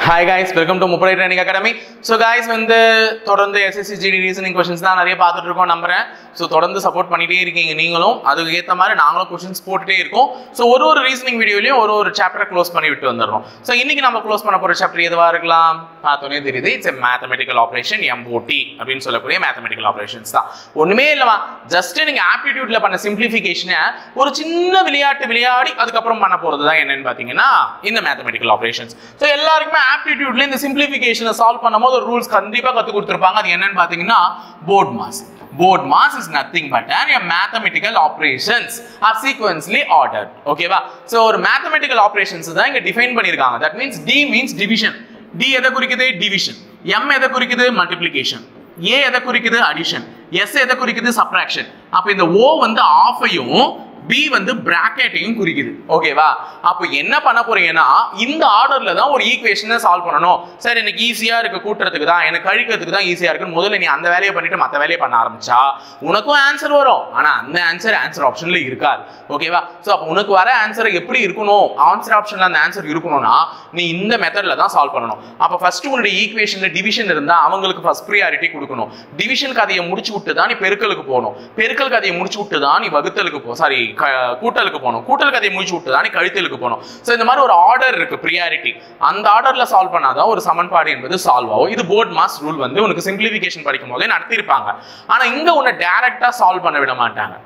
Hi guys, welcome to Mupalai Training Academy. So guys, வந்து தொடர்ந்து SSC GD reasoning questions தான் நிறைய பார்த்துட்டு இருக்கோம் நம்புறேன். So தொடர்ந்து சப்போர்ட் பண்ணிட்டே இருக்கீங்க நீங்களும். அதுக்கு ஏத்த மாதிரி நாங்களும் questions போட்டுட்டே இருக்கோம். So ஒரு reasoning வீடியோலயும் ஒரு chapter க்ளோஸ் பண்ணி விட்டு வந்துறோம். So இன்னைக்கு நம்ம க்ளோஸ் பண்ண போற chapter எதுவா இருக்கலாம்? பார்த்தோனே தெரியுது. It's a mathematical operation MOT அப்படினு சொல்லக்கூடிய mathematical operations தான். ஒண்ணுமே இல்லமா. ஜஸ்ட் நீங்க aptitudeல பண்ண simplification ஒரு சின்ன விளையாடி அதுக்கு அப்புறம் பண்ண போறது தான் என்னன்னு பாத்தீங்கன்னா இந்த mathematical operations. So எல்லாருக்குமே aptitudeல இந்த simplification சால்வ் பண்ணும்போது ஒரு ரூல்ஸ் கண்டிப்பா கத்து கொடுத்திருப்பாங்க. அது என்னன்னு பாத்தீங்கன்னா board mass. Board mass is nothing but a mathematical operations are sequentially ordered. Okay va? So ஒரு mathematical operations தான் இங்க define பண்ணிருக்காங்க. That means D means division. D எதை குறிக்குது? Division. M எதை குறிக்குது? Multiplication. A எதை குறிக்குது? Addition. S எதை குறிக்குது? Subtraction. அப்ப இந்த O வந்து ஆஃபையும் B வந்து பிராக்கெட்டையும் குறிக்குது. ஓகேவா? அப்போ என்ன பண்ண போறீங்கன்னா இந்த ஆர்டர்ல தான் ஒரு ஈக்குவேஷனை சால்வ் பண்ணணும். சரி, எனக்கு ஈஸியா இருக்கு கூட்டுறதுக்கு தான், எனக்கு கழிக்கிறதுக்கு தான் ஈஸியா இருக்கு. முதல்ல நீ அந்த வேலையை பண்ணிட்டு மற்ற வேலையை பண்ண ஆரம்பிச்சா உனக்கும் ஆன்சர் வரும். ஆனா அந்த ஆன்சர் ஆப்ஷன்ல இருக்காது. ஓகேவா? சோ அப்போ உனக்கு வர ஆன்சர் எப்படி இருக்கணும்? ஆன்சர் ஆப்ஷன்ல அந்த ஆன்சர் இருக்கணும்னா நீ இந்த மெத்தட்ல தான் சால்வ் பண்ணணும். அப்ப ஃபர்ஸ்ட் உங்களுடைய ஈக்குவேஷன்ல டிவிஷன் இருந்தா அவங்களுக்கு ஃபர்ஸ்ட் ப்ரியாரிட்டி கொடுக்கணும். டிவிஷன் கதையை முடிச்சு விட்டு தான் நீ பெருக்கலுக்கு போகணும். பெருக்கல் கதையை முடிச்சு விட்டு தான் நீ வகுத்தலுக்கு போ சாரி கூட்டலுக்கு போகணும். கூட்டல் கதையை முடிச்சு விட்டு தான் நீ கழித்தலுக்கு போகணும். சோ இந்த மாதிரி ஒரு ஆர்டர் இருக்கு, ப்ரியாரிட்டி. அந்த ஆர்டர்ல சால்வ் பண்ணாதான் ஒரு சமன்பாடு என்பது சால்வ் ஆகும். இது போர்ட் மாஸ் ரூல் வந்து உனக்கு சிம்பிளிஃபிகேஷன் படிக்கும் போதே நடத்திருப்பாங்க. ஆனா இங்க உன்னை டைரக்டா சால்வ் பண்ண விட மாட்டாங்க.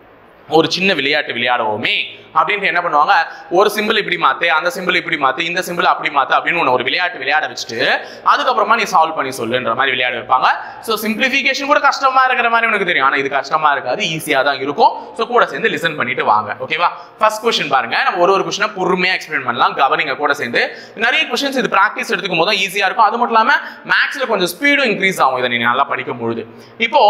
ஒரு சின்ன விளையாட்டு விளையாடுவோமே அப்படின்ட்டு என்ன பண்ணுவாங்க, ஒரு சிம்பிள் இப்படி மாத்து, அந்த சிம்பிள் இப்படி மாத்து, இந்த சிம்பிள் அப்படி மாத்து அப்படின்னு ஒரு விளையாட்டு விளையாட வச்சுட்டு அதுக்கப்புறமா நீ சால்வ் பண்ணி சொல்லுன்ற மாதிரி விளையாட வைப்பாங்க. ஸோ சிம்பிளிஃபிகேஷன் கூட கஷ்டமா இருக்கிற மாதிரி உனக்கு தெரியும். ஆனா இது கஷ்டமா இருக்காது, ஈஸியா தான் இருக்கும். ஸோ கூட சேர்ந்து லிசன் பண்ணிட்டு வாங்க. ஓகேவா? ஃபர்ஸ்ட் கொஸ்டின் பாருங்க. நம்ம ஒரு கொஸ்டினை பொறுமையா எக்ஸ்பிளைன் பண்ணலாம். கவனிங்க கூட சேர்ந்து. நிறைய கொஸ்டின்ஸ் இது பிராக்டிஸ் எடுத்துக்கும் போது ஈஸியா இருக்கும். அது மட்டும் இல்லாம மேக்ஸ்ல கொஞ்சம் ஸ்பீடும் இன்க்ரீஸ் ஆகும் இதை நீ நல்லா படிக்கும் பொழுது. இப்போ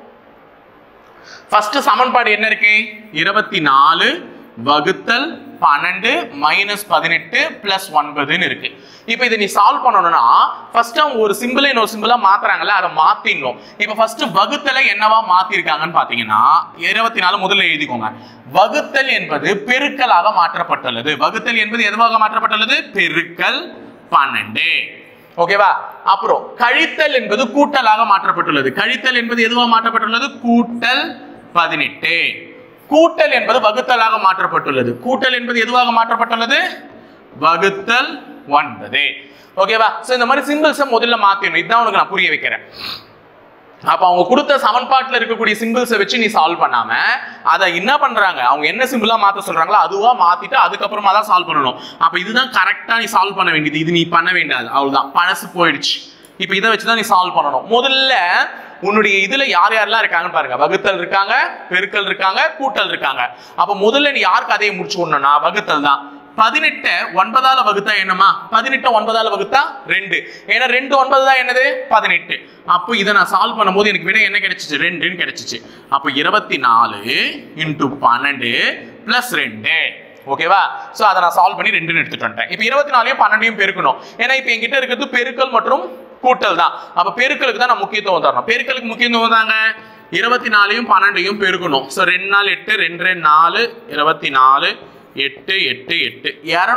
ஃபர்ஸ்ட் சமன்பாடு என்ன இருக்கு? 24 வகுத்தல் 12 மைனஸ் 18 பிளஸ் 9 இருக்கு. இப்போ இதை நீ சால்வ் பண்ணணும்னா ஃபர்ஸ்ட் அவங்க ஒரு சிம்பிளை இன்னொரு சிம்பிளா மாத்துறாங்கல்ல, அதை மாத்திடணும். இப்போ ஃபர்ஸ்ட் வகுத்தலை என்னவா மாத்திருக்காங்கன்னு பாத்தீங்கன்னா 24 முதல்ல எழுதிக்கோங்க. வகுத்தல் என்பது பெருக்கலாக மாற்றப்பட்டுள்ளது. வகுத்தல் என்பது எதுவாக மாற்றப்பட்டுள்ளது? பெருக்கல் 12. ஓகேவா? அப்புறம் கழித்தல் என்பது கூட்டலாக மாற்றப்பட்டுள்ளது. கழித்தல் என்பது எதுவாக மாற்றப்பட்டுள்ளது? கூட்டல் 18. கூட்டல் என்பது வகுத்தலாக மாற்றப்பட்டுள்ளது. கூட்டல் என்பது எதுவாக மாற்றப்பட்டுள்ளது? வகுத்தல் 9. ஓகேவா? சோ இந்த மாதிரி சிம்பிள்ஸ் முதல்ல மாத்தணும். இதுதான் உனக்கு நான் புரிய வைக்கிறேன். அப்ப அவங்க கொடுத்த சமன்பாட்டில் இருக்கக்கூடிய சிம்பிள்ஸை வச்சு நீ சால்வ் பண்ணாம அதை என்ன பண்றாங்க, அவங்க என்ன சிம்பிளா மாத்த சொல்றாங்களோ அதுவா மாத்திட்டு அதுக்கப்புறமா தான் சால்வ் பண்ணணும். அப்ப இதுதான் கரெக்டா நீ சால்வ் பண்ண வேண்டியது. இது நீ பண்ண வேண்டாது, அவ்வளவுதான், பழசு போயிடுச்சு. இப்ப இதை வச்சுதான் நீ சால்வ் பண்ணணும். முதல்ல உன்னுடைய இதுல யார் யாரெல்லாம் இருக்காங்கன்னு பாருங்க. வகுத்தல் இருக்காங்க, பெருக்கல் இருக்காங்க, கூட்டல் இருக்காங்க. அப்ப முதல்ல நீ யார் கதையை முடிச்சு விடணும்னா வகுத்தல் தான். 18 9ஆல வகுத்தா என்னமா? 18 9ஆல வகுத்தா 2. ஏன்னா 2 9 தான் என்னது? 18. அப்போ இதை நான் சால்வ் பண்ணும்போது எனக்கு விட என்ன கிடைச்சிச்சு? 2ன்னு கிடைச்சிச்சு. அப்போ 24 × 12 + 2. ஓகேவா? சோ அதை நான் சால்வ் பண்ணி 2ன்னு எடுத்துட்டு வந்துட்டேன். இப்போ 24யும் 12யும் பெருக்கணும். ஏன்னா இப்போ என்கிட்ட இருக்கிறது பெருக்கல் மற்றும் கூட்டல் தான். அப்ப பெருக்கலுக்கு தான் நான் முக்கியத்துவம் தரணும். பெருக்கலுக்கு முக்கியத்துவம் தாங்க 24யும் 12யும் பெருக்கணும். So 2 4 8 2 4 24 8 8 8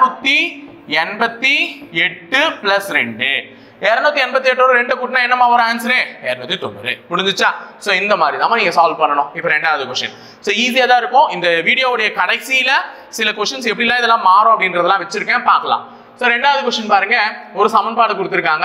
288 plus 2. 288 2 கூட்டினா என்னமா வரும் ஆன்சர்? 290. முடிஞ்சுச்சா? சோ இந்த மாதிரி தான் நீங்க சால்வ் பண்ணணும். இப்போ ரெண்டாவது क्वेश्चन. சோ ஈஸியா தான் இருக்கும். இந்த வீடியோவுடைய கடைசியில சில क्वेश्चंस எப்படிலாம் இதெல்லாம் மாறும் அப்படின்றதெல்லாம் வச்சிருக்கேன், பார்க்கலாம். சோ ரெண்டாவது क्वेश्चन பாருங்க. ஒரு சமன்பாடு கொடுத்திருக்காங்க.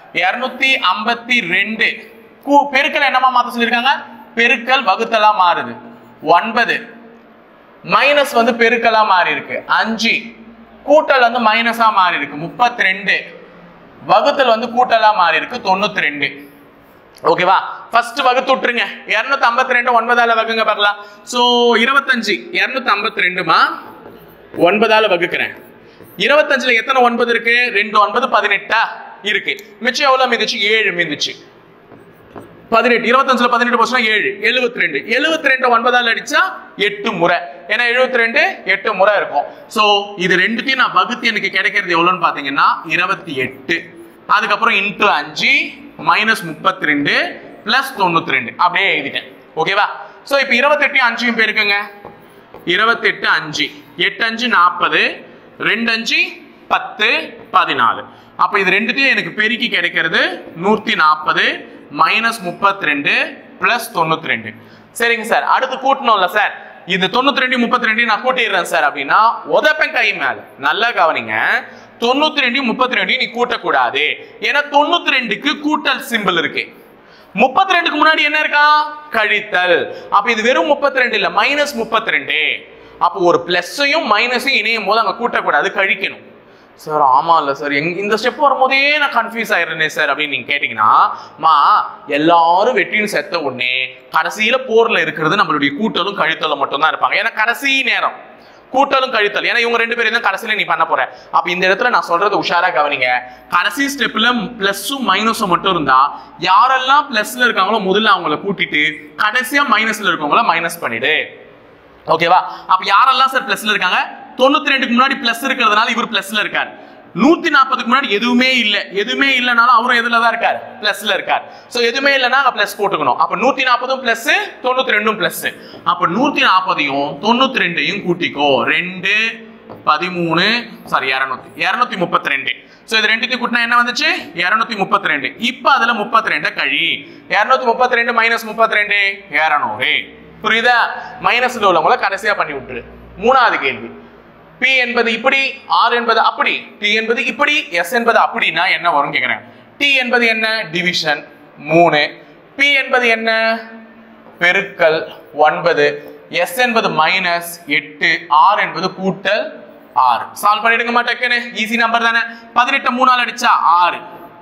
252 பெருக்கல் என்னமா மாத்த சொல்லிருக்காங்க? பெருக்கல் வகுத்தலா மாறுது. 9 மைனஸ் வந்து பெருக்கலா மாறி இருக்கு. 5 கூட்டல் வந்து மைனஸா மாறி இருக்கு. 32 வகுத்தல் வந்து கூட்டலா மாறி இருக்கு. 92. ஓகேவா? ஃபர்ஸ்ட் வகுத்து விட்டுருங்க. 252 9ஆல வகுங்க பார்க்கலாம். சோ 25 252மா 9ஆல வகுக்கிறேன். 25ல எத்தனை 9 இருக்கு? 2 9 18 இருக்கு. மிச்சம் எவ்வளவு மீந்துச்சு? 7 மீந்துச்சு. 18 25ல 18 போச்சுனா 7 72. 72 9ஆல அடிச்சா 8 முறை. ஏன்னா 72 8 முறை இருக்கும். சோ இது ரெண்டுத்தையும் நான் வகுத்து எனக்கு கிடைக்கிறது எவ்வளவுன்னு பாத்தீங்கன்னா 28. அதுக்கப்புறம் இன்டு 5 மைனஸ் 32 பிளஸ் 92 அப்படியே எழுதிட்டேன். ஓகேவா? சோ இப்போ 28 5 பெருக்குங்க. 28 5 8 5 40 2 5 10 14. அப்ப இது ரெண்டுத்தையும் எனக்கு பெருக்கி கிடைக்கிறது 140 மைனஸ் 32 பிளஸ் 92. சரிங்க சார், அடுத்து கூட்டணும்ல சார், இந்த 92 32 நான் கூட்டிடுறேன் சார் அப்படின்னா உதப்பேன் கை மேல. நல்லா கவனிங்க, 92 32 நீ கூட்டக்கூடாது. ஏன்னா 92க்கு கூட்டல் சிம்பிள் இருக்கு, 32க்கு முன்னாடி என்ன இருக்கா, கழித்தல். அப்ப இது வெறும் 32 இல்ல, மைனஸ் 32. அப்போ ஒரு பிளஸையும் மைனஸையும் இணையும் போது அங்க கூட்டக்கூடாது, கழிக்கணும். சார் ஆமா இல்ல சார், இந்த ஸ்டெப் வரும்போதே நான் கன்ஃபியூஸ் ஆயிடுறேன் சார் அப்படின்னு நீங்க கேட்டீங்கன்னா, எல்லாரும் வெற்றின்னு செத்த உடனே கடைசியில போர்ல இருக்கிறது நம்மளுடைய கூட்டலும் கழித்தலும் மட்டும் தான் இருப்பாங்க. ஏன்னா கடைசி நேரம் கூட்டலும் கழித்தல், ஏன்னா இவங்க ரெண்டு பேரும் தான் கடைசியில நீ பண்ண போற. அப்ப இந்த இடத்துல நான் சொல்றது உஷாரா கவனிங்க, கடைசி ஸ்டெப்ல பிளஸும் மைனஸும் மட்டும் இருந்தா யாரெல்லாம் பிளஸ்ல இருக்காங்களோ முதல்ல அவங்கள கூட்டிட்டு கடைசியா மைனஸ்ல இருக்கவங்கள மைனஸ் பண்ணிடு. ஓகேவா? அப்ப யாரெல்லாம் சார் பிளஸ்ல இருக்காங்க, 92க்கு முன்னாடி பிளஸ் இருக்கிறதுனால இவர் பிளஸ்ல இருக்கார். 140க்கு முன்னாடி எதுவுமே இல்ல, எதுவுமே இல்லனாலும் அவரும் எதுல தான் இருக்கார், பிளஸ்ல இருக்கார். சோ எதுவுமே இல்லனா அங்க பிளஸ் போட்டுக்கணும். அப்ப 140ம் பிளஸ் 92ம் பிளஸ். அப்ப 140யும் 92யும் கூட்டிக்கோ, 2 13 சாரி 232. சோ இது ரெண்டுத்தையும் கூட்டினா என்ன வந்துச்சு, 232. இப்ப அதுல 32 கழி, 232 மைனஸ் 32 200. புரியுதா? மைனஸ்ல உள்ளவங்கள கடைசியா பண்ணி விட்டுரு. மூணாவது கேள்வி, P என்பது இப்படி, R என்பது அப்படி, T என்பது இப்படி, S என்பது அப்படின்னா என்ன வரும் கேக்குறேன். T என்பது என்ன, டிவிஷன் 3, P என்பது என்ன, பெருக்கல் 9, S என்பது மைனஸ் 8, R என்பது கூட்டல் 6. சால்வ் பண்ணிடுங்க மாட்டேன்னு, ஈஸி நம்பர் தானே. 18 3 ஆல் அடிச்சா 6,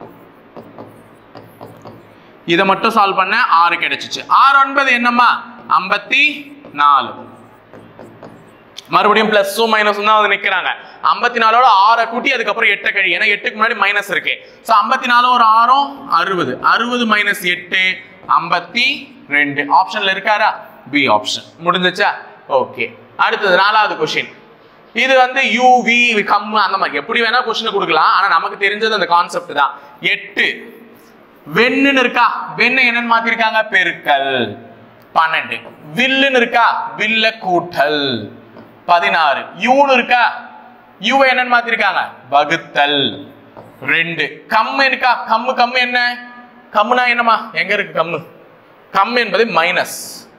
இதை மட்டும் சால்வ் பண்ண 6 கிடைச்சிச்சு. R9 என்னம்மா, 54. மறுபடியும் பிளஸும் மைனஸும் தான் வந்து நிக்கிறாங்க. 54ஓட 6 கூட்டி அதுக்கப்புறம் 8 கழி, ஏன்னா 8க்கு முன்னாடி மைனஸ் இருக்கு. சோ 54 ஒரு 6 60, 60 மைனஸ் 8 52. ஆப்ஷன்ல இருக்காரா, பி ஆப்ஷன். முடிஞ்சுச்சா? ஓகே. அடுத்தது நாலாவது क्वेश्चन. இது வந்து யூ வி கம் அந்த மாதிரி எப்படி வேணா क्वेश्चन கொடுக்கலாம், ஆனா நமக்கு தெரிஞ்சது அந்த கான்செப்ட் தான். 8 வெண்ணுன்னு இருக்கா, வெண்ணை என்னன்னு மாத்திருக்காங்க, பெருக்கல் 12. வில்லுன்னு இருக்கா, வில்ல கூட்டல் 16. யூன்னு இருக்கா, யூ என்னன்னு மாத்திருக்காங்க, வகுத்தல் 2. கம்மு இருக்கா, கம்மு என்ன, கம்முனா என்னமா, எங்க இருக்கு கம்மு, கம் என்பது மைனஸ்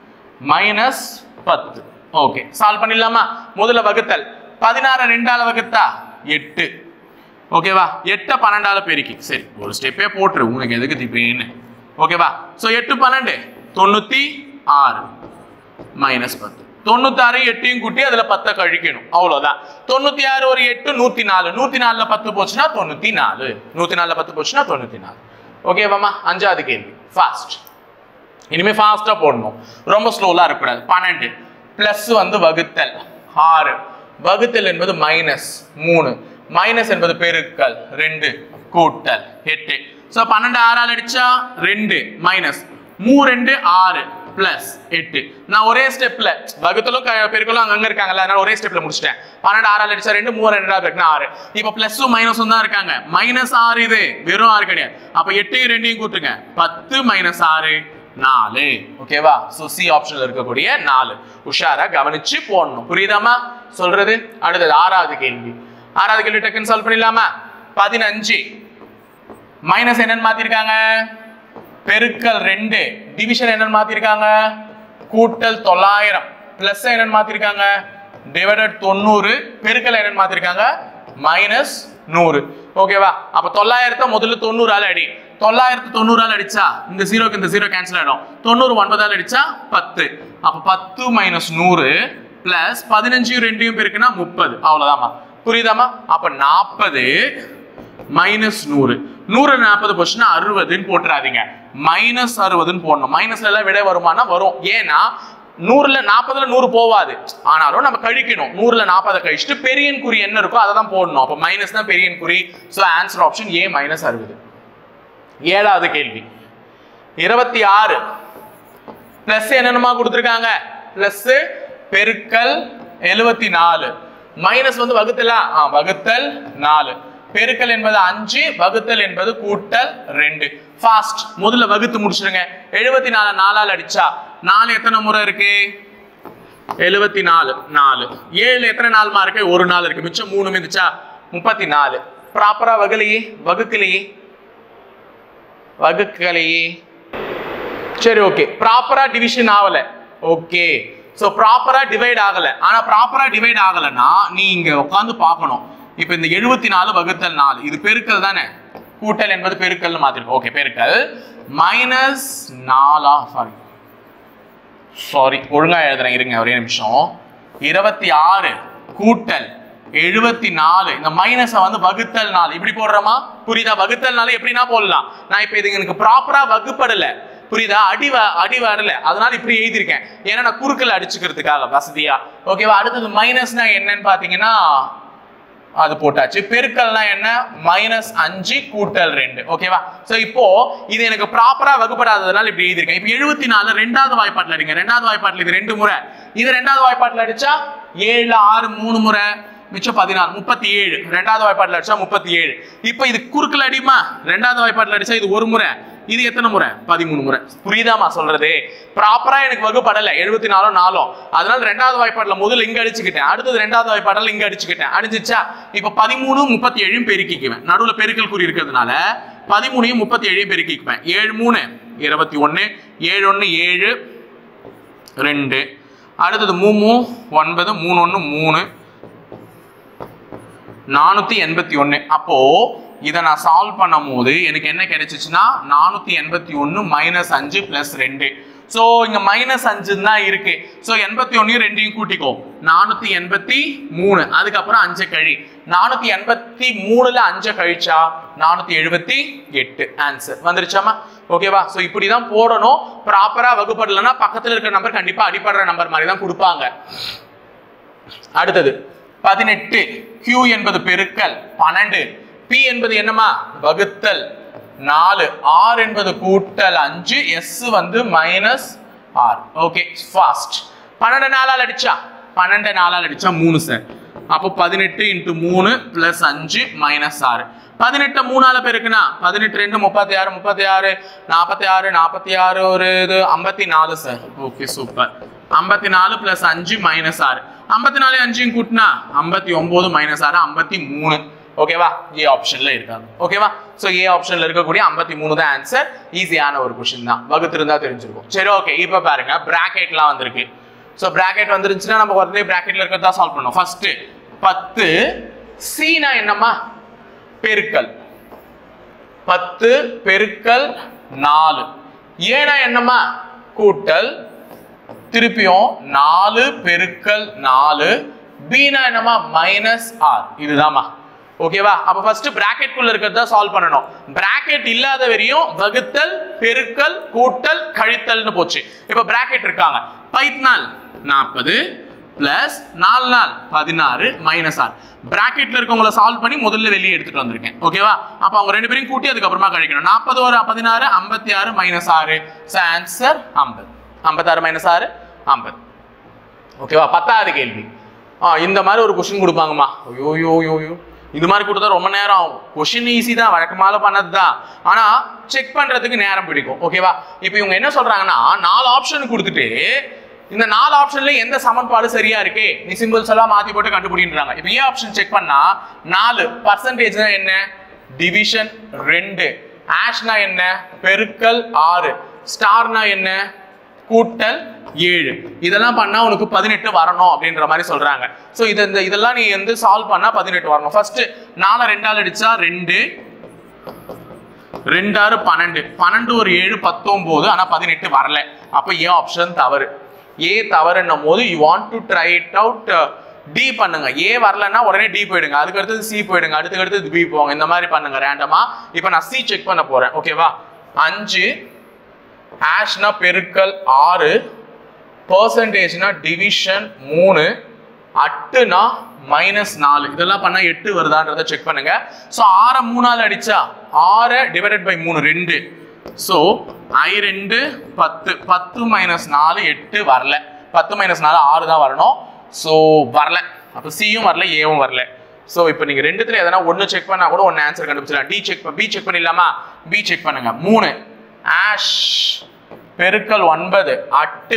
10. ஓகே, சால்வ் பண்ணிடலாமா. முதல்ல வகுத்தல் 16 2ஆல வகுத்தா 8. ஓகேவா, 8 12ஆல பெருக்கி, சரி ஒரு ஸ்டெப்பே போட்டுரு, உங்களுக்கு எதுக்கு திப்பேன்னு. ஓகேவா, சோ 8 12 96 மைனஸ் 10. 96 8யும் கூட்டி அதுல 10 கழிக்கணும், அவ்வளவுதான். 96 ஒரு 8 104, 104ல 10 போச்சுன்னா 94, 104ல 10 போச்சுன்னா 94. ஓகேவாமா. அஞ்சாவது கேள்வி, ஃபாஸ்ட். இனிமே ஃபாஸ்டா போடணும், ரொம்ப ஸ்லோலா இருக்கக்கூடாது. 12 பிளஸ் வந்து வகுத்தல் 6, வகுத்தல் என்பது மைனஸ் 3, மைனஸ் என்பது பெருக்கல் 2 கூட்டல் 8. சோ 12 6ஆல் அடிச்சா 2 மைனஸ் 3 2 6 பிளஸ் 8. நான் ஒரே ஸ்டெப்ல வகுத்தலும் பெருக்கலும் அங்க இருக்காங்கல்ல, அதனால ஒரே ஸ்டெப்ல முடிச்சிட்டேன். 12 6ஆல் அடிச்சா 2, 3 2ஆல் பெருக்கினா 6. இப்போ பிளஸும் மைனஸும் தான் இருக்காங்க, மைனஸ் 6 இது வெறும் 6 கிடையாது. அப்ப 8யும் 2யும் கூட்டுங்க, 10 மைனஸ் 6 4. ஓகேவா, சோ சி ஆப்ஷன்ல இருக்கக்கூடிய 4 உஷாரா கவனிச்சு போடணும். புரியுதாமா சொல்றது? அடுத்தது ஆறாவது கேள்வி. ஆறாவது கேள்வி டக்குன்னு சால்வ் பண்ணிடலாமா. 15 மைனஸ் என்னன்னு மாத்திருக்காங்க, பெருக்கல் 2, டிவிஷன் என்னன்னு மாத்திருக்காங்க, கூட்டல் 900, பிளஸ் என்னன்னு மாத்திருக்காங்க, டிவைடட் 90, பெருக்கல் என்னன்னு மாத்திருக்காங்க, மைனஸ் 100. ஓகேவா, அப்ப 900 முதல்ல 90ஆல அடி, 990ஆல அடிச்சா இந்த 0க்கு இந்த 0 கேன்சல் ஆயிடும், 90 9ஆல அடிச்சா 10. அப்ப 10 மைனஸ் 100 பிளஸ் 15 2யும் பெருக்குனா 30. அவ்வளவுதாமா. புரியுதாமா? அப்ப 40 மைனஸ் 100, 100 40 போச்சுன்னா 60ன்னு போட்டுறாதீங்க, மைனஸ் 60ன்னு போடணும். மைனஸ்ல எல்லாம் விட வருமானா வரும், ஏன்னா 100ல 40ல 100 போவாது, ஆனாலும் நம்ம கழிக்கணும். 100ல 40 கழிச்சுட்டு பெரியன் குறி என்ன இருக்கோ அதை தான் போடணும். அப்ப மைனஸ் தான் பெரியன் குறி. So answer option A minus 60. ஏழாவது கேள்வி 26 பிளஸ் என்னமா கொடுத்திருக்காங்க, பிளஸ் பெருக்கல் 74, மைனஸ் வந்து வகுத்தலா, வகுத்தல் 4, பெருக்கல் என்பது 5, வகுத்தல் என்பது கூட்டல் 2. ஃபாஸ்ட், முதல்ல வகுத்து முடிச்சிருங்க. 74 4ஆல் அடிச்சா 4 எத்தனை முறை இருக்கு, 74 4. 7 எத்தனை நாள்மா இருக்கு, ஒரு நாள் இருக்கு, மிச்சம் 3 மிதிச்சா 34 ப்ராப்பரா வகுக்கலையே சரி ஓகே ப்ராப்பரா டிவிஷன் ஆகல ஓகே சோ ப்ராப்பரா டிவைட் ஆகல ஆனா ப்ராப்பரா டிவைட் ஆகலனா நீ இங்க உட்கார்ந்து பார்க்கணும் இப்போ இந்த 74 வகுத்தல் 4 இது பெருக்கல் தானே கூட்டல் என்பது பெருக்கல்னு மாத்திருக்கோம் ஓகே பெருக்கல் மைனஸ் 4 சாரி ஒழுங்கா எழுதுறேன் இருங்க ஒரே நிமிஷம் 26 கூட்டல் 74 இந்த மைனஸை வந்து வகுத்தல் 4 இப்படி போடுறோமா புரியுதா வகுத்தல் 4 எப்படின்னா போடலாம் நான் இப்போ இது எனக்கு ப்ராப்பரா வகுப்படல புரியுதா அடி வரல அதனால இப்படி எழுதியிருக்கேன் ஏன்னா நான் குறுக்கல் அடிச்சுக்கிறதுக்காக வசதியா ஓகேவா அடுத்தது மைனஸ்னா என்னன்னு பாத்தீங்கன்னா அது போட்டாச்சு பெருக்கல்னா என்ன -5 கூட்டல் 2 ஓகேவா சோ இப்போ இது எனக்கு ப்ராப்பரா வகுப்படாததனால இப்படி எழுதிருக்கேன் இப்போ 74 ரெண்டாவது வாய்ப்பாட்டுல அடிங்க ரெண்டாவது வாய்ப்பாட்டுல இது 2 முறை இது ரெண்டாவது வாய்ப்பாட்டுல அடிச்சா 7 6 3 முறை மிச்சம் 16 37 ரெண்டாவது வாய்ப்பாட்டுல அடிச்சா 37 இப்போ இது குறுக்கல் அடிமா ரெண்டாவது வாய்ப்பாட்டுல அடிச்சா இது ஒரு முறை இது எத்தனை முறை 13 முறை புரியுதாமா சொல்றது ப்ராப்பரா எனக்கு வகுப்படல 74 4 அதனால ரெண்டாவது வாய்ப்பாட்டுல முதல்ல இங்க அடிச்சுக்கிட்டேன் அடுத்தது ரெண்டாவது வாய்ப்பாட்டுல இங்க அடிச்சுக்கிட்டேன் அடிஞ்சிச்சா இப்போ 13 37 பெருக்கிக்குவேன் நடுவுல பெருக்கல் குறி இருக்கிறதுனால 13 37 பெருக்கிக்குவேன் 7 3 21 7 1 7 2 அடுத்தது 3 9 3 1 3 481 அப்போ இதை நான் சால்வ் பண்ணும்போது எனக்கு என்ன கிடைச்சிச்சுன்னா 481 -5 + 2 ஸோ இங்க -5 தான் இருக்கு ஸோ 81 2 கூட்டிக்கோ 483 அதுக்கப்புறம் 5 கழி 483ல 5 கழிச்சா 478 ஆன்சர் வந்துருச்சாமா ஓகேவா ஸோ இப்படிதான் போடணும் ப்ராப்பரா வகுப்படலைன்னா பக்கத்துல இருக்கிற நம்பர் கண்டிப்பா அடிப்படுற நம்பர் மாதிரி தான் கொடுப்பாங்க அடுத்தது 18 Q என்பது பெருக்கல் 12 P என்பது என்னமா வகுத்தல் 4 R என்பது கூட்டல் 5 S வந்து -R ஓகே ஃபாஸ்ட் 12 4ஆல் அடிச்சா 3 சார் அப்போ 18 × 3 + 5 -6 18 3ஆல பெருக்குனா 18 2 36 36 46 46 ஒரு இது 54 சார் ஓகே சூப்பர் 54 + 5 -6 54 5 கூட்டினா 59 -6 53 ஓகேவா ஏ ஆப்ஷன்ல இருக்காங்க ஓகேவா சோ ஏ ஆப்ஷன்ல இருக்கக்கூடிய 53 தான் ஆன்சர் ஈஸியான ஒரு क्वेश्चन தான் வகுத்திருந்தா தெரிஞ்சிருக்கும் சரி ஓகே இப்போ பாருங்க பிராக்கெட்லாம் வந்திருக்கு சோ பிராக்கெட் வந்துருச்சுனா நம்ம உடனே பிராக்கெட்ல இருக்கறத சால்வ் பண்ணனும் ஃபர்ஸ்ட் 10 C னா என்னமா பெருக்கல் 10 பெருக்கல் 4 A னா என்னமா கூட்டல் திருப்பியும் 4 பெருக்கல் 4 B னா என்னமா -R இதுதான்மா ஓகேவா அப்ப ஃபர்ஸ்ட் பிராக்கெட் குள்ள இருக்கறத சால்வ் பண்ணனும் பிராக்கெட் இல்லாத வரையும் வகுத்தல் பெருக்கல் கூட்டல் கழித்தல்னு போச்சு இப்போ பிராக்கெட் இருக்காங்க 5 நாள் 40 பிளஸ் 4 நாள் 16 -R பிராக்கெட்ல இருக்கவங்கள சால்வ் பண்ணி முதல்ல வெளிய எடுத்துட்டு வந்திருக்கேன் ஓகேவா அப்ப அவங்க ரெண்டு பேரையும் கூட்டி அதுக்கு அப்புறமா கழிக்கணும் 40 ஒரு 16 56 -R சோ ஆன்சர் 50 56 -R 50 ஓகேவா 10வது கேள்வி இந்த மாதிரி ஒரு क्वेश्चन கொடுப்பாங்கமா ஐயோ இது மாதிரி கொடுத்தா ரொம்ப நேரம் ஆகும் क्वेश्चन ஈஸி தான் வழக்கமால பண்ணதுதான் ஆனா செக் பண்றதுக்கு நேரம் பிடிக்கும் ஓகேவா இப்போ இவங்க என்ன சொல்றாங்கன்னா 4 ஆப்ஷன் கொடுத்துட்டு இந்த 4 ஆப்ஷன்ல எந்த சமன்பாடு சரியா இருக்கு நீ சிம்பிள்ஸ் எல்லாம் மாத்தி போட்டு கண்டுபிடின்றாங்க இப்போ ஏ ஆப்ஷன் செக் பண்ணா 4 % என்ன டிவிஷன் 2 ஆஷ்னா என்ன பெருக்கல் 6 ஸ்டார்னா என்ன கூட்டல் 7 இதெல்லாம் பண்ணா உனக்கு 18 வரணும் அப்படின்ற மாதிரி சொல்றாங்க சோ இதெல்லாம் நீ வந்து சால்வ் பண்ணா 18 வரணும் ஃபர்ஸ்ட் 4 2ஆல் அடிச்சா 2 2 6 12 12 ஒரு 7 19 ஆனா 18 வரல அப்ப ஏ ஆப்ஷன் தவறு ஏ தவறுன்னும் போது you want to try it out D பண்ணுங்க ஏ வரலன்னா உடனே டி போயிடுங்க அதுக்கு அடுத்து சி போயிடுங்க அதுக்கு அடுத்து பி போங்க இந்த மாதிரி பண்ணுங்க ரேண்டமா இப்போ நான் சி செக் பண்ண போறேன் ஓகேவா 5 ஆஷ்னா பெருக்கல் 6 பர்சன்டேஜ்னா டிவிஷன் 3 அட்டுனா -4 இதெல்லாம் பண்ணா 8 வருதான்றதை செக் பண்ணுங்க சோ 6 3ஆல் அடிச்சா 6 டிவைடட் பை 3 2 சோ I2 10 10 -4 8 வரல 10 -4 6 தான் வரணும் சோ வரல அப்ப சியும் வரல ஏவும் வரல சோ இப்போ நீங்க ரெண்டுத்துல எதனா ஒன்னு செக் பண்ணா கூட ஒன்னு ஆன்சர் கண்டுபிடிச்சலாம் டி செக் பி செக் பண்ணிடலாமா பி செக் பண்ணுங்க 3 ஆஷ் பெருக்கல் 9 அட்டு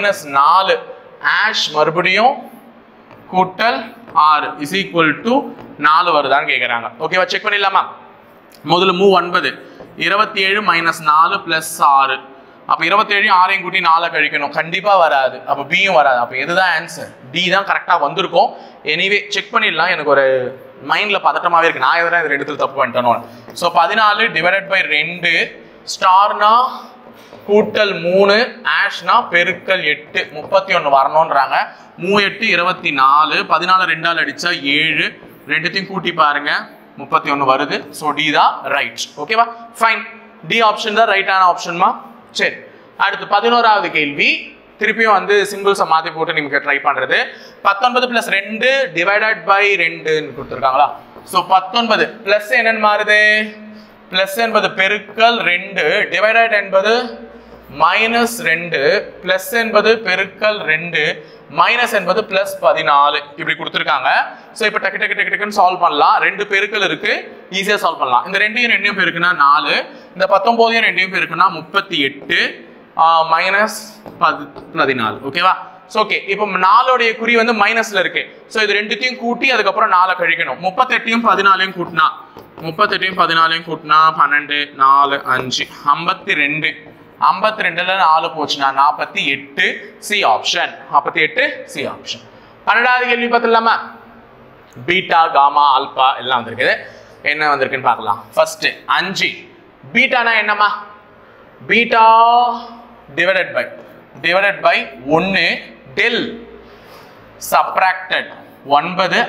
-4 ஆஷ் மறுபடியும் கூட்டல் 6 இஸ் ஈக்குவல் டு 4 வருதான்னு கேக்குறாங்க. ஓகேவா, செக் பண்ணிடலாமா? முதல்ல மூவ் 9 27 மைனஸ் 4 பிளஸ் 6. அப்ப 27 6 கூட்டி 4 கழிக்கணும். கண்டிப்பா வராது. அப்ப பியும் வராது. அப்ப எதுதான் ஆன்சர்? டி தான் கரெக்டா வந்திருக்கும். எனிவே செக் பண்ணிடலாம். எனக்கு ஒரு மைண்ட்ல பதட்டமாவே இருக்கு. நான் எதிராக இது எடுத்து தப்பு பண்ணிட்டேன். ஸோ 14 டிவைடட் பை 2 ஸ்டார்னா கூட்டல் 3 ஆஷ்னா பெருக்கல் 8 31 வரணும்ன்றாங்க. 3 8 24 14 2ஆல் அடிச்சா 7 ரெண்டுத்தையும் கூட்டி பாருங்க 31 வருது. ஸோ டி தான் ரைட். ஓகேவா, ஃபைன். டி ஆப்ஷன் தான் ரைட்டான ஆப்ஷன்மா. சரி, அடுத்து 11வது கேள்வி. திருப்பியும் வந்து சிம்பிள்ஸை மாற்றி போட்டு நீங்க ட்ரை பண்றது. 19 பிளஸ் 2 டிவைடட் பை 2 கொடுத்துருக்காங்களா? ஸோ 19 பிளஸ் என்னன்னு மாறுது? பிளஸ் என்பது பெருக்கல் 2 டிவைடட் என்பது மைனஸ் 2 பிளஸ் என்பது பெருக்கல் 2 மைனஸ் என்பது பிளஸ் 14 இப்படி கொடுத்துருக்காங்க. ஸோ இப்போ டக்கு டக்கு டக்கு டக்குன்னு சால்வ் பண்ணலாம். 2 பெருக்கல் இருக்கு, ஈஸியாக சால்வ் பண்ணலாம். இந்த 2 பெருக்குன்னா 4, இந்த 19 2 பெருக்குன்னா 38 மைனஸ் 14. ஓகேவா? ஸோ ஓகே, இப்போ 4உடைய குறி வந்து மைனஸ்ல இருக்கு. ஸோ இது ரெண்டுத்தையும் கூட்டி அதுக்கப்புறம் 4 கழிக்கணும். 38 14 கூட்டினா 12 4 5 52 52ல 4 போச்சுன்னா 48. C option. 48 C option. 12வது கேள்வி பார்த்துலாமா? பீட்டா காமா ஆல்பா எல்லாம் வந்திருக்குது. என்ன வந்திருக்குன்னு பார்க்கலாம். ஃபர்ஸ்ட் 5 பீட்டானா என்னமா? Beta divided by 1 del subtracted 9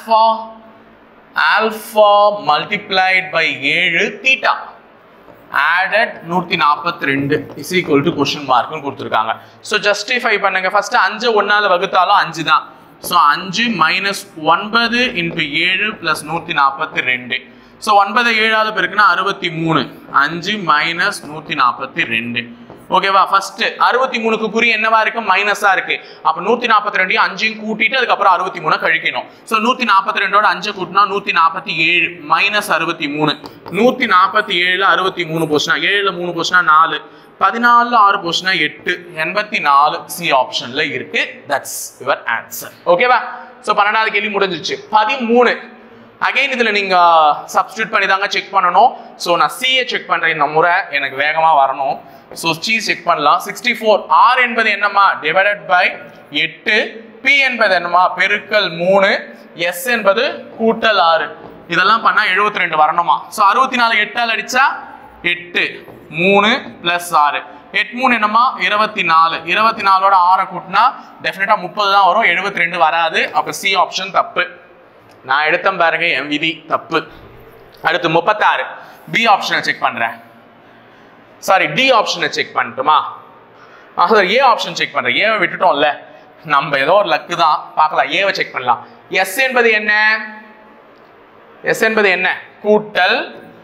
alpha multiplied by 7 theta added 142 is equal to question mark கொடுத்திருக்காங்க. So justify பண்ணுங்க. first 5 1ஆல வகுத்தாலும் 5 தான். So 5 minus 9 into 7 plus 142. So 9 7ஆல பெருக்குனா 63. 5 minus 142. ஓகேவா? ஃபர்ஸ்ட் 63க்கு குறி என்னவா இருக்கு? மைனஸா இருக்கு. அப்ப 142 5 கூட்டிட்டு அதுக்கு அப்புறம் 63 கழிக்கணும். சோ 142ஓட 5 கூட்டினா 147 மைனஸ் 63. 147ல 63 போச்சுனா 7ல 3 போச்சுனா 4, 14ல 6 போச்சுனா 8, 84 சி ஆப்ஷன்ல இருக்கு. That's your answer. ஓகேவா? சோ 12வது கேள்வி முடிஞ்சிருச்சு. 13 அகைன் இதுல நீங்க சப்ஸ்டிட்யூட் பண்ணி தாங்க செக் பண்ணணும். சோ நான் சி ஏ செக் பண்றேன். இந்த முறை எனக்கு வேகமா வரணும். சோ சி செக் பண்ணலாம். 64 r என்பது என்னமா? டிவைடட் பை 8, p என்பது என்னமா? பெருக்கல் 3, s என்பது கூட்டல் 6. இதெல்லாம் பண்ணா 72 வரணுமா? சோ 64 8ஆல் அடிச்சா 8 3 பிளஸ் 6 8 3 என்னமா? 24. 24ஓட 6 கூட்டினா டெஃபினட்டா 30 தான் வரும். 72 வராது. அப்ப சி ஆப்ஷன் தப்பு. நான் எடுத்தேன் பாருங்க, என் விதி தப்பு. அடுத்து 36 பி ஆப்ஷனை செக் பண்றேன். சாரி, டி ஆப்ஷனை செக் பண்ணட்டுமா? ஏ ஆப்ஷன் செக் பண்றேன். ஏவை விட்டுட்டோம்ல, நம்ம ஏதோ ஒரு லக்கு தான். பார்க்கலாம், ஏவை செக் பண்ணலாம். எஸ் என்பது என்ன? எஸ் என்பது என்ன? கூட்டல்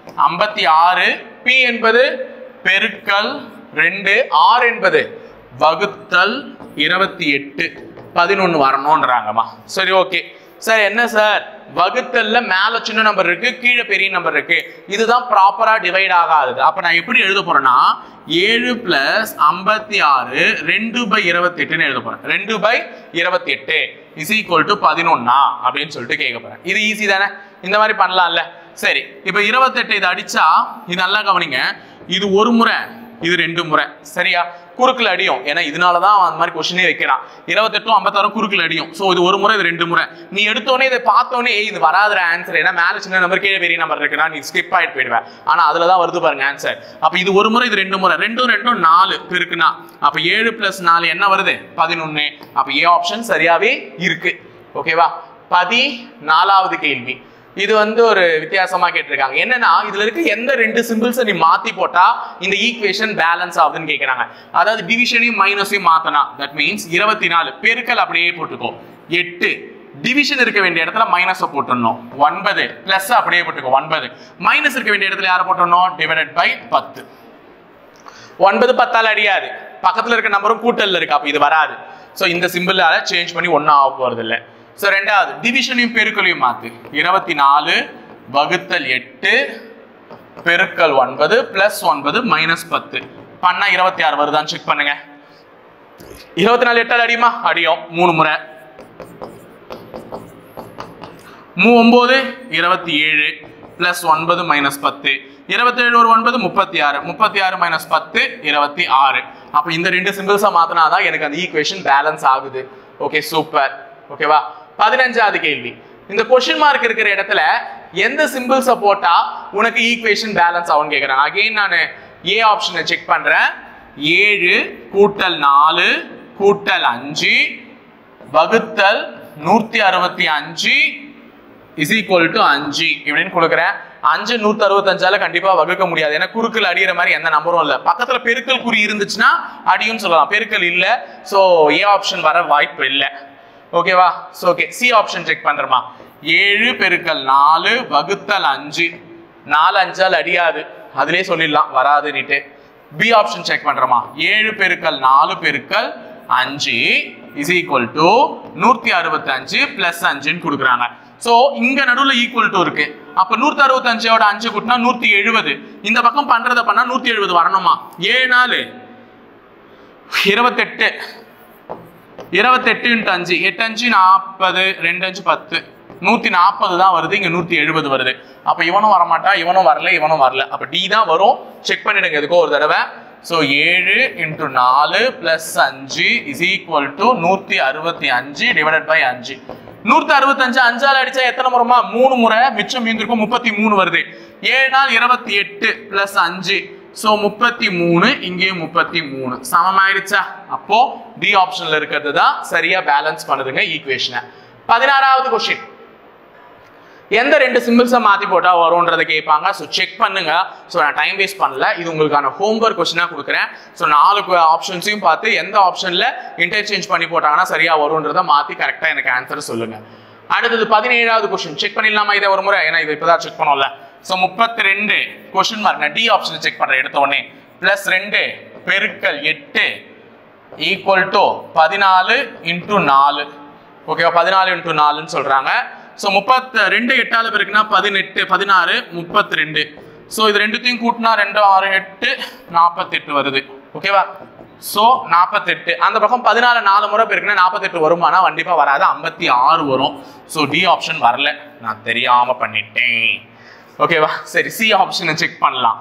56, பி என்பது பெருக்கல் 2, ஆர் என்பது வகுத்தல் 28, 11 வரணும்ன்றாங்கம்மா. சரி, ஓகே சார். என்ன சார், வகுத்தல்ல மேல சின்ன நம்பர் இருக்கு, கீழே பெரிய நம்பர் இருக்கு. இதுதான் ப்ராப்பரா டிவைட் ஆகாது. அப்ப நான் எப்படி எழுத போறேன்னா 7 பிளஸ் 56 2/28 எழுத போறேன். 2/28 இஸ் ஈக்குவல் டு 11 அப்படின்னு சொல்லிட்டு கேட்க போறேன். இது ஈஸி தானே? இந்த மாதிரி பண்ணலாம்ல. சரி, இப்ப 28 இதை அடிச்சா, இது நல்லா கவனிங்க, இது ஒரு முறை, இது 2 முறை. சரியா? குறுக்குல அடியும். ஏன்னா இதனாலதான் அந்த மாதிரி கொஸ்டினே வைக்கிறான். 28 56 குறுக்குல அடியும். சோ இது ஒரு முறை, இது 2 முறை. நீ எடுத்தோடனே இதை பார்த்தோன்னே இது வராத ஆன்சர், ஏன்னா மேல சின்ன நம்பர் கீழே பெரிய நம்பர் இருக்குன்னா நீ ஸ்கிப் ஆயிட்டு போயிடுவேன். ஆனா அதுலதான் வருது பாருங்க ஆன்சர். அப்ப இது ஒரு முறை, இது 2 முறை. 2 2 4 பெருக்குனா அப்ப 7 பிளஸ் 4 என்ன வருது? 11. அப்ப ஏ ஆப்ஷன் சரியாவே இருக்கு. ஓகேவா? 14வது கேள்வி. இது வந்து ஒரு வித்தியாசமா கேட்டிருக்காங்க. என்னன்னா இதுல இருக்க எந்த 2 சிம்பிள்ஸ் நீ மாத்தி போட்டா இந்த ஈக்குவேஷன் பேலன்ஸ் ஆகுதுன்னு கேக்குறாங்க. அதாவது டிவிஷனையும் மைனஸையும் மாத்தனா, தட் மீன்ஸ் 24 பெருக்கல் அப்படியே போட்டுக்கோ, 8 டிவிஷன் இருக்க வேண்டிய இடத்துல மைனஸ் போட்டுறணும், 9 பிளஸ் அப்படியே போட்டுக்கோ, 9 மைனஸ் இருக்க வேண்டிய இடத்துல யாரை போட்டுறணும்? Divided by 10. 9 10ஆல் அடியாது, பக்கத்துல இருக்க நம்பரும் கூட்டல்ல இருக்கு. அப்ப இது வராது. சோ இந்த சிம்பிளால சேஞ்ச் பண்ணி 1 ஆக போறது இல்லை. சோ ரெண்டாவது டிவிஷனையும் பெருக்கலையும் மாத்து. 24 வகுத்தல் 8 பெருக்கல் 9 பிளஸ் 9 மைனஸ் 10 பண்ணா 26 வருதான்னு செக் பண்ணுங்க. 24 8ஆல் அடியுமா? அடியும். 3 முறை 9 27 plus 9 minus 10 27 ஒரு 9 36 36 minus 10 26 அப்ப இந்த ரெண்டு சிம்பிள்ஸை மாத்தினாதான் எனக்கு அந்த ஈக்குவேஷன் பேலன்ஸ் ஆகுது. Okay super. ஓகேவா? 15வது கேள்வி. இந்த கொஸ்டின் மார்க் இருக்கிற இடத்துல எந்த சிம்பிள்ஸை போட்டா உனக்கு ஈக்குவேஷன் பேலன்ஸ் ஆகும்னு கேட்குறாங்க. அகைன் நான் ஏ ஆப்ஷனை செக் பண்றேன். 7 கூட்டல் 4 கூட்டல் 5 வகுத்தல் 165 is equal to 5 இப்படின்னு கொடுக்குறேன். 5 165ஆல கண்டிப்பா வகுக்க முடியாது. ஏன்னா குறுக்கல் அடிக்கிற மாதிரி எந்த நம்பரும் இல்லை. பக்கத்துல பெருக்கல் குறி இருந்துச்சுன்னா அடியும் சொல்லலாம். பெருக்கல் இல்லை. ஸோ ஏ ஆப்ஷன் வர வாய்ப்பு இல்லை. ஓகேவா? So okay C option check பண்றோமா. 7 பெருக்கல் 4 வகுத்தல் 5 4 5ஆல் அடியாது. அதுலேயே சொல்லிடலாம் வராதுன்னுட்டு. பி ஆப்ஷன் செக் பண்றோமா. 7 பெருக்கல் 4 பெருக்கல் 5 is equal to 165 plus 5 கொடுக்குறாங்க. சோ இங்க நடுவுல ஈக்குவல் டு இருக்கு. அப்ப 165ஓட 5 கூட்டினா 170. இந்த பக்கம் பண்றத பண்ணா 170 வரணுமா. 7 4 28 28 into 5 8 5 40 2 5 10 140 தான் வருது. இங்க 170 வருது. அப்ப இவனும் வரமாட்டா, இவனும் வரல, இவனும் வரல. அப்ப டி தான் வரும். செக் பண்ணிடுங்க எதுக்கோ ஒரு தடவை. So 7 into 4 plus 5 is equal to 165 divided by 5. 165 5ஆல் அடிச்சா எத்தனை முறைமா? 3 முறை. மிச்சம் மீந்திருக்கும் 33 வருது. 7 நாள் 28 plus 5 so 33 இங்கே 33 சமமாயிடுச்சா? அப்போ டி ஆப்ஷன்ல இருக்கிறது தான் சரியா பேலன்ஸ் பண்ணுதுங்க ஈக்குவேஷனை. 16வது क्वेश्चन. எந்த ரெண்டு சிம்பிள்ஸை மாற்றி போட்டால் வரும்ன்றதை கேட்பாங்க. ஸோ செக் பண்ணுங்க. ஸோ நான் டைம் வேஸ்ட் பண்ணல. இது உங்களுக்கான ஹோம்ஒர்க் கொஸ்டினாக கொடுக்குறேன். ஸோ 4 ஆப்ஷன்ஸையும் பார்த்து எந்த ஆப்ஷனில் இன்டர்சேஞ்ச் பண்ணி போட்டாங்கன்னா சரியாக வரும்ன்றதை மாற்றி கரெக்டாக எனக்கு ஆன்சர் சொல்லுங்க. அடுத்தது 17வது கொஸ்டின் செக் பண்ணிடலாமா இதை ஒரு முறை? ஏன்னா இது இப்போதான் செக் பண்ணோம்ல. ஸோ 32 கொஸ்டின் மார்க் நான் டி ஆப்ஷன் செக் பண்ணுறேன் எடுத்த உடனே. + 2 பெருக்கல் 8 ஈக்குவல் டு 14 into 4. ஓகேவா? 14 into 4ன்னு சொல்றாங்க. ஸோ 32 8ஆல் பெருக்குனா 18 16 32. ஸோ இது ரெண்டுத்தையும் கூட்டினா 2 6 8 48 வருது. ஓகேவா? ஸோ 48. அந்த பக்கம் 14 4 முறை பெருக்குனா 48 வருமானா? கண்டிப்பாக வராது. 56 வரும். ஸோ டி ஆப்ஷன் வரல. நான் தெரியாம பண்ணிட்டேன். ஓகேவா? சரி சி ஆப்ஷனை செக் பண்ணலாம்.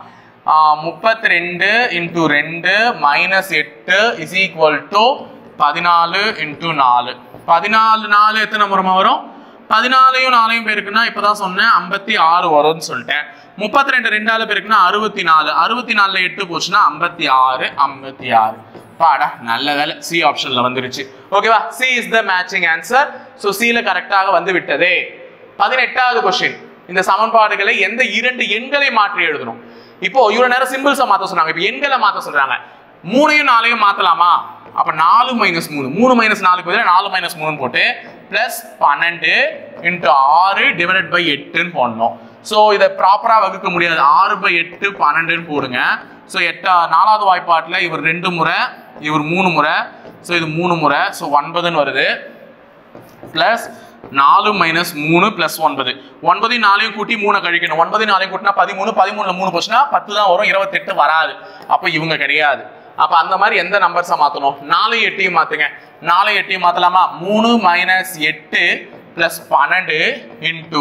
32 into 2 minus 8 is equal to 14 into 4. 14 4 எத்தனை முறைமா வரும்? 14 4 பேருக்குன்னா இப்பதான் சொன்னேன் 56 வரும்னு சொல்லிட்டேன். 32 2ஆல பேருக்குன்னா 64. 64ல 8 போச்சுன்னா 56 56. பாடா நல்ல வேலை சி ஆப்ஷன்ல வந்துருச்சு. ஓகேவா? C is the matching answer. So சில கரெக்டாக வந்து விட்டதே. 18வது கொஸ்டின். இந்த சமன்பாடுகளை எந்த 2 எண்களை மாற்றி எழுதணும்? இப்போ இவ்வளவு நேரம் சிம்பிள்ஸை மாற்ற சொன்னாங்க. இப்போ எண்களை மாற்ற சொல்றாங்க. 3யும் 4யும் மாத்தலாமா? அப்ப 4 - 3 3 - 4க்கு பதிலா 4 - 3 போட்டு பிளஸ் 12 into 6 divided by 8 போடணும். ஸோ இதை ப்ராப்பரா வகுக்க முடியாது. 6/8 12 போடுங்க. ஸோ 4வது வாய்ப்பாட்டில் இவர் 2 முறை, இவர் 3 முறை. ஸோ இது 3 முறை. ஸோ 9 வருது. பிளஸ் 4 - 3 + 9. 9 4 கூட்டி 3 கழிக்கணும். 9 4 கூட்டினா 13. 13ல 3 போச்சுன்னா 10 தான் வரும். 28 வராது. அப்ப இவங்க கிடையாது. அப்ப அந்த மாதிரி எந்த நம்பர்ஸை மாத்தணும்? 4 8 மாத்துங்க. 4 8 மாத்தலாமா? 3 - 8 + 12 into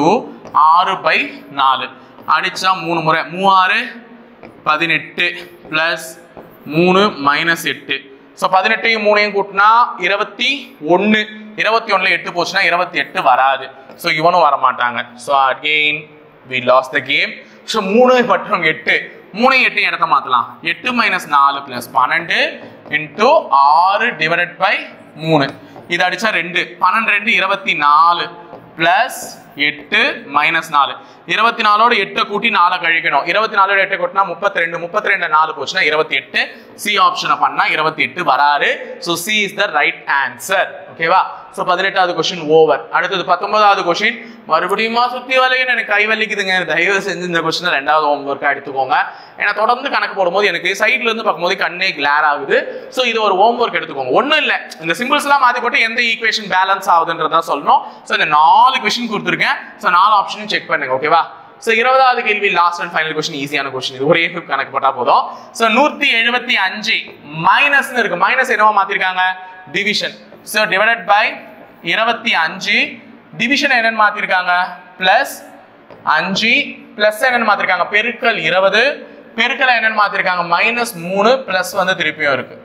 6/4 அடிச்சா 3 முறை. 3 6 18 plus 3 - 8. ஸோ 18யும் 3யும் கூட்டினா 21. 21ல 8 போச்சுன்னா 28 வராது. ஸோ இவனும் வரமாட்டாங்க. So again we lost the game. So 3 மற்றும் 8 3 8 இடத்த மாத்தலாம். 8 - 4 + 12 into 6 divided by 3. இது அடிச்சா 2. 12 2 24 plus 8 minus 4. 24ஓட 8 கூட்டி 4 கழிக்கணும். 24ஓட 8 கூட்டினா 32. 32 4 போச்சுன்னா 28. சி ஆப்ஷனை பண்ணா 28 வராது. So C is the right answer. ஓகேவா? ஸோ 18வது கொஸ்டின் ஓவர். அடுத்தது 19வது கொஸ்டின். மறுபடியும் சுத்தி வலைன்னு எனக்கு கை வலிக்குதுங்க. தயவு செஞ்சு இந்த கொஸ்டினை 2வது ஹோம்ஒர்க்காக எடுத்துக்கோங்க. ஏன்னா தொடர்ந்து கணக்கு போடும்போது எனக்கு சைட்ல இருந்து பார்க்கும்போது கண்ணே கிளார் ஆகுது. ஸோ இது ஒரு ஹோம்ஒர்க் எடுத்துக்கோங்க. ஒன்றும் இல்லை, இந்த சிம்பிள்ஸ் எல்லாம் மாற்றி போட்டு எந்த ஈக்குவேஷன் பேலன்ஸ் ஆகுதுன்றதா சொல்லணும். ஸோ இந்த 4 கொஸ்டின் கொடுத்துருக்கேன். ஸோ 4 ஆப்ஷனும் செக் பண்ணுங்க. ஓகேவா? ஸோ 20வது கேள்வி லாஸ்ட் அண்ட் ஃபைனல் கொஸ்டின். ஈஸியான கொஸ்டின். இது ஒரே கணக்கு போட்டா போதும். ஸோ 175 மைனஸ்னு இருக்கு. மைனஸ் என்னவா மாத்திருக்காங்க? Division. So divided by 25 division என்னன்னு மாத்திருக்காங்க? பிளஸ் 5 பிளஸ் என்னன்னு மாத்திருக்காங்க பெருக்கல் 20 பெருக்கல் என்னன்னு மாத்திருக்காங்க -3 பிளஸ் வந்து திருப்பியும் இருக்கு.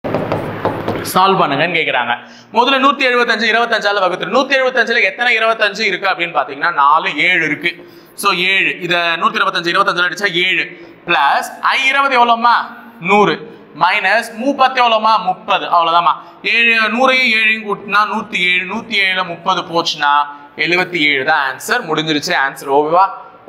சால்வ் பண்ணுங்கன்னு கேக்குறாங்க. முதல்ல 175 25ஆல வகுத்து 175ல எத்தனை 25 இருக்கு அப்படின்னு பாத்தீங்கன்னா 4 7 இருக்கு. சோ 7 இத 125 25ல அடிச்சா 7 பிளஸ் i20 எவ்வளவுமா 100 மைனஸ் 30 எவ்வளவுமா 30 அவ்வளவுதான்மா. 100ஐயும் 7ஐயும் கூட்டினா 107 107ல 30 போச்சுன்னா 77 தான் ஆன்சர். முடிஞ்சிருச்சு ஆன்சர். ஓகேவா?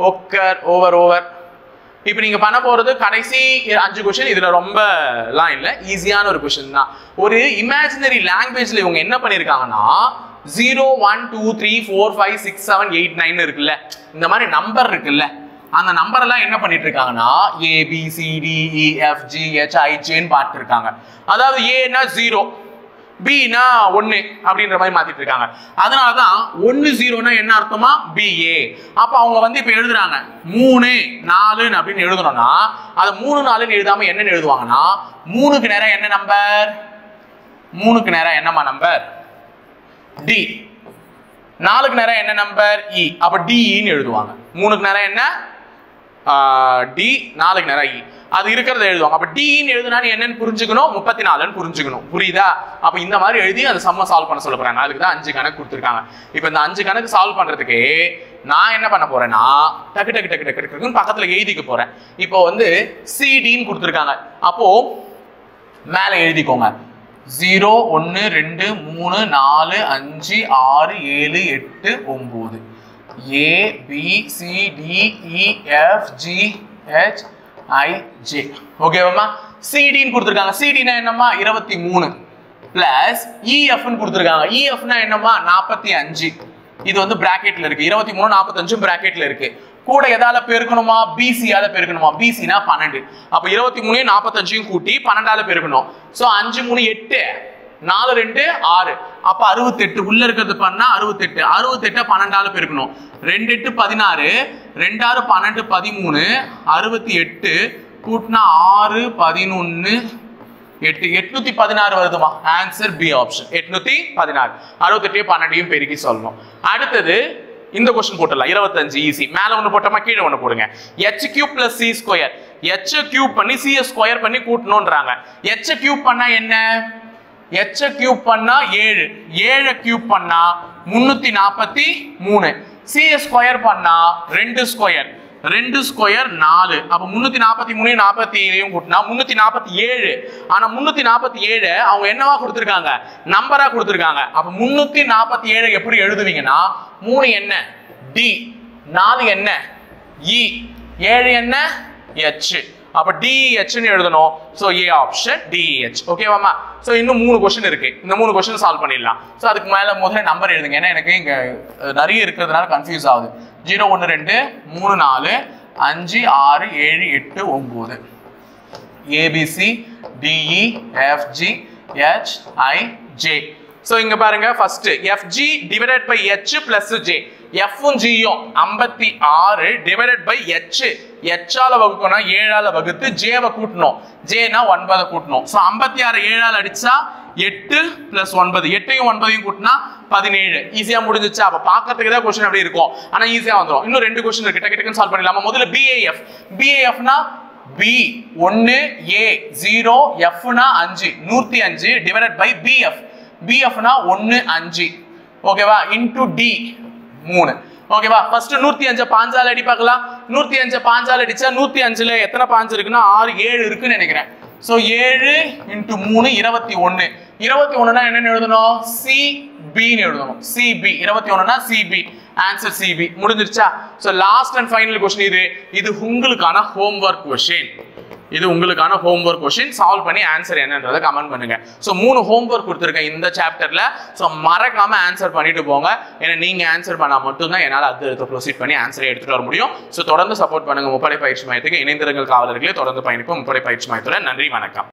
ஓவர். இப்போ நீங்க பண்ண போறது கடைசி 5 क्वेश्चन. இதுல ரொம்ப எல்லாம் இல்ல, ஈஸியான ஒரு क्वेश्चन தான். ஒரு இமேஜினரி லாங்குவேஜ்ல இவங்க என்ன பண்ணிருக்காங்கன்னா 0 1 2 3 4 5 6 7 8 9 இருக்குல்ல, இந்த மாதிரி நம்பர் இருக்குல்ல, அந்த நம்பர் எல்லாம் என்ன பண்ணிட்டு இருக்காங்கன்னா A B C D E F G H I J ன்னு பாட்டு இருக்காங்க. அதாவது A னா 0 B னா 1 அப்படின்ற மாதிரி மாத்திட்டு இருக்காங்க. அதனாலதான் 1 0னா என்ன அர்த்தமா BA. அப்ப அவங்க வந்து இப்ப எழுதுறாங்க 3 4 அப்படின்னு எழுதணும்னா அது 3 4ன்னு எழுதாம என்னன்னு எழுதுவாங்கன்னா 3க்கு நேரா என்ன நம்பர் 3க்கு நேரா என்னமா நம்பர் D, 4க்கு நேரா என்ன நம்பர் E. அப்ப DE ன்னு எழுதுவாங்க. 3க்கு நேரா என்ன D, 4க்கு நேரா E. அது இருக்கிறத எழுதுவாங்க. அப்ப D ன்னு எழுதுனா என்னன்னு புரிஞ்சுக்கணும் 34ன்னு புரிஞ்சுக்கணும். புரியுதா? அப்ப இந்த மாதிரி எழுதி அந்த சம்ம சால்வ் பண்ண சொல்ல போறாங்க. அதுக்கு தான் 5 கணக்கு கொடுத்துருக்காங்க. இப்போ இந்த 5 கணக்கு சால்வ் பண்றதுக்கு நான் என்ன பண்ண போறேன்னா டக்கு பக்கத்துல எழுதிக்க போறேன். இப்போ வந்து CD ன்னு கொடுத்துருக்காங்க. அப்போ மேல எழுதிக்கோங்க 0 1 2 3 4 5 6 7 8 9 A B C D E F G H I J. ஓகேவாமா? CD ன்னு கொடுத்திருக்காங்க. CD னா என்னமா 23 பிளஸ் EF ன்னு கொடுத்திருக்காங்க. EF னா என்னமா 45. இது வந்து பிராக்கெட்ல இருக்கு. 23 45 பிராக்கெட்ல இருக்கு. கூட எதால பெருக்கணுமா BC ஆல பெருக்கணுமா. BC னா 12. அப்ப 23 45 கூட்டி 12ஆல பெருக்கணும். சோ 5 3 8 4 2 6. அப்ப 68 உள்ள இருக்கிறது பண்ணா 68 68 12ஆல பெருக்கணும். 2 8 16 2 6 12 13 68 கூட்டினா 6 11 8 816 வருதுமா. Answer B option 816. 68 12ஐயும் பெருக்கி சொல்லணும். அடுத்தது இந்த क्वेश्चन போடலாம் 25 ஈஸி. மேல ஒன்னு போட்டோமா கீழ ஒன்னு போடுங்க. h³ + c². h³ பண்ணி c² பண்ணி கூட்டணும்ன்றாங்க. h³ பண்ணா என்ன h³ பண்ணா 7 7³ பண்ணா 343 c² பண்ணா 2 ஸ்கொயர் 2 ஸ்கொயர் 4. அப்ப 343 47 கூட்டினா 347. ஆனா 347 அவங்க என்னவா கொடுத்திருக்காங்க நம்பரா கொடுத்திருக்காங்க. அப்ப 347 எப்படி எழுதுவீங்கன்னா 3 என்ன D, 4 என்ன E, 7 என்ன H. அப்ப DH ன்னு எழுதணும். So A option DH. ஓகேவாமா? சோ இன்னும் 3 क्वेश्चन இருக்கு. இந்த 3 क्वेश्चन சால்வ் பண்ணிடலாம். சோ அதுக்கு மேல முதல்ல நம்பர் எழுதுங்க. ஏன்னா எனக்கு இங்க நிறைய இருக்கிறதுனால கன்ஃபியூஸ் ஆகுது. 0 1 2 3 4 5 6 7 8 9 ABC DE FG HIJ. So இங்க பாருங்க first FG divided by H plus J. F உம் G யும் 56 divided by H. H ஆல வகுக்கணும் 7 ஆல வகுத்து J வை கூட்டணும். J னா 9 கூட்டணும். சோ 56 7 ஆல அடிச்சா 8 plus 9 8ஐயும் 9ஐயும் கூட்டினா 17. ஈஸியா முடிஞ்சிச்சு. அப்ப பார்க்கிறதுக்கு தான் क्वेश्चन அப்படி இருக்கும். ஆனா ஈஸியா வந்துரும். இன்னும் 2 क्वेश्चन இருக்கு. டக்கு சால்வ் பண்ணிடலாமா? முதல்ல BAF. BAF னா B 1 A 0 F னா 5 105 divided by BF. BF னா 1 5. ஓகேவா? into D 3. ஓகேவா? ஃபர்ஸ்ட் 105 5ஆல அடி பார்க்கலாம். 105 5ஆல அடிச்சா 105ல எத்தனை 5 இருக்குன்னா 6 7 இருக்குன்னு நினைக்கிறேன். So 7 into 3 21. 21 னா என்னன்னு எழுதணும் CB ன்னு எழுதணும். CB 21 னா CB. Answer CB. முடிஞ்சிருச்சா? So last and final question இது உங்களுக்கான ஹோம்வொர்க் क्वेश्चन. இது உங்களுக்கான ஹோம்வொர்க் क्वेश्चन. சால்வ் பண்ணி ஆன்சர் என்னன்றதை கமெண்ட் பண்ணுங்க. சோ 3 ஹோம்வொர்க் கொடுத்திருக்கேன் இந்த சாப்டர்ல. சோ மறக்காம ஆன்சர் பண்ணிட்டு போங்க. ஏன்னா நீங்க ஆன்சர் பண்ணா மட்டும் தான் என்னால அடுத்து ப்ரோசீட் பண்ணி ஆன்சரை எடுத்துட்டு வர முடியும். சோ தொடர்ந்து சப்போர்ட் பண்ணுங்க முப்படை பயிற்சி மையத்துக்கு. இணைந்திருங்கள் காவலர்களே. தொடர்ந்து பயணிப்போம் முப்படை பயிற்சி மையத்துடன். நன்றி, வணக்கம்.